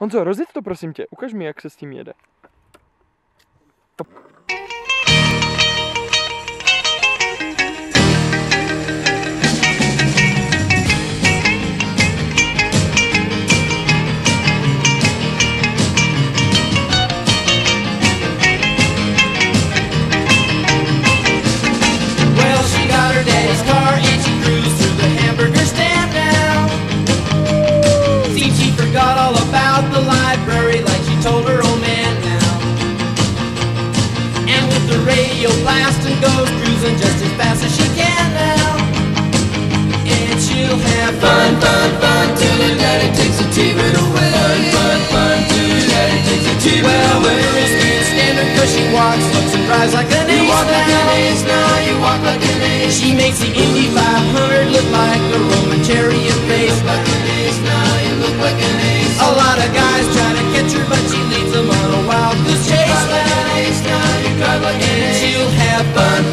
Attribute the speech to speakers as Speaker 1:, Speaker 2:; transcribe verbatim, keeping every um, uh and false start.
Speaker 1: Honzo, rozjet to prosím tě, ukaž mi, jak se s tím jede.
Speaker 2: Told her old man now, and with the radio blasting goes cruising just as fast as she can now, and she'll have fun, fun, fun till her daddy takes the T V away. Fun, fun, fun till her daddy takes the T V well, away. Well, the girls can't stand her 'cause she walks, looks and drives like an ace. You walk like an ace now, you walk like an ace. She makes the Indy five hundred look like a Roman chariot race. You look like an ace now, you look like an ace. A lot of guys try to catch her, but she leads them on a wild goose chase. And she'll have fun.